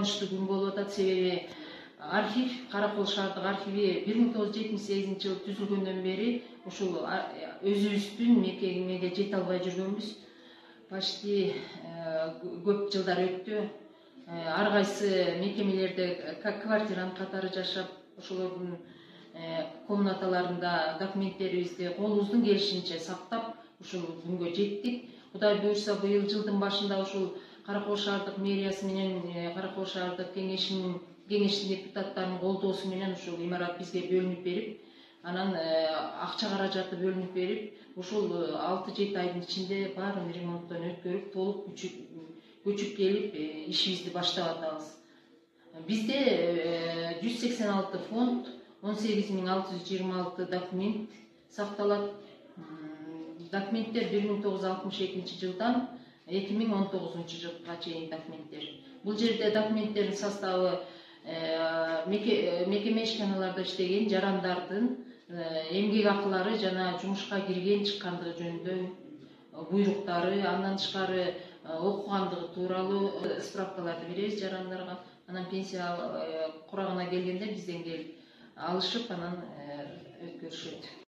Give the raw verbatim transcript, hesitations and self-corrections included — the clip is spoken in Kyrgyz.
кубанычтуу күн болуп атат. Себеби архив, Каракол шаардык архиви бир миң тогуз жүз жетимиш сегизинчи жылы түзүлгөндөн бери ушул өзүбүздүн мекемеге жете албай жүргөнбүз. Почти көп жылдар өттү. Ар кайсы мекемелерде квартиранын катары жашап, ошолордун комнаталарында документтерибизди колубуздун келишинче сактап, ушул күнгө жеттик. Кудай буйрса, быйыл жылдын башында ушул Каракол шаардык мэриясы менен Каракол шаардык кеңешинин кеңештин депутаттарынын колдоосу менен ушул имарат бизге бөлүнүп берип, анан акча каражаты бөлүнүп берип, ушул алты жети айдын ичинде баарын ремонттон өткөрүп, толук көчүп келип, ишибизди баштап атабыз. Бизде жүз сексен алты фонд, он сегиз миң алты жүз жыйырма алты документ сакталат. Документтер бир миң тогуз жүз алтымыш экинчи жылдан эки миң он тогузунчу жылга чейин документтер. Бул жерде документтердин составы мекеме ишканаларда иштеген жарандардын эмгек акылары жана жумушка кирген чыккандыгы жөнүндө буйруктары, андан тышкары окугандыгы тууралуу справкаларды беребиз жарандарга. Анан пенсия курагына келгенде бизден келип алышып, анан өткөрүшөт.